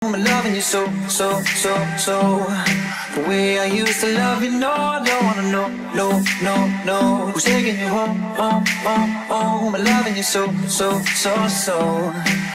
I'm loving you so, so, so, so. The way I used to love you, no, I don't wanna know, no, no, no. Who's taking you home, home, home, home? I'm loving you so, so, so, so.